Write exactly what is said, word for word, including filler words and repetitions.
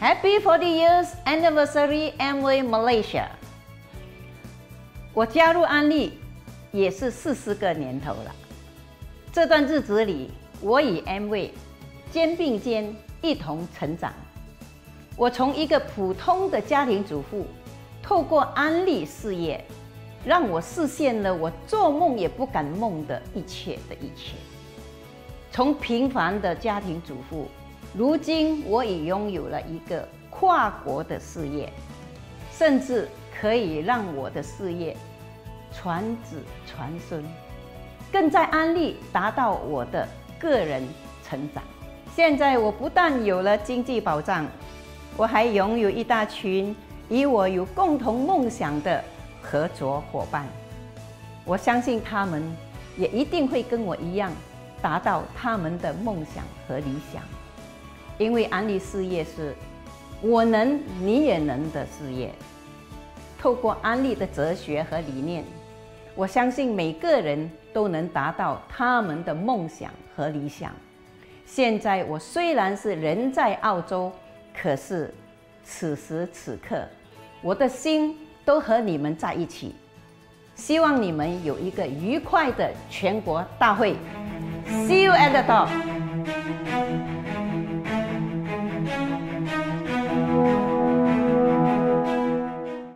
Happy forty years anniversary Amway Malaysia！ 我加入安利也是四十个年头了。这段日子里，我与 Amway 肩并肩一同成长。我从一个普通的家庭主妇，透过安利事业，让我实现了我做梦也不敢梦的一切的一切。从平凡的家庭主妇，如今我已拥有了一个跨国的事业，甚至可以让我的事业传子传孙，更在安利达到我的个人成长。现在我不但有了经济保障，我还拥有一大群与我有共同梦想的合作伙伴。我相信他们也一定会跟我一样，达到他们的梦想和理想。因为安利事业是我能你也能的事业。透过安利的哲学和理念，我相信每个人都能达到他们的梦想和理想。现在我虽然是人在澳洲，可是此时此刻，我的心都和你们在一起。希望你们有一个愉快的全国大会。See you at the top!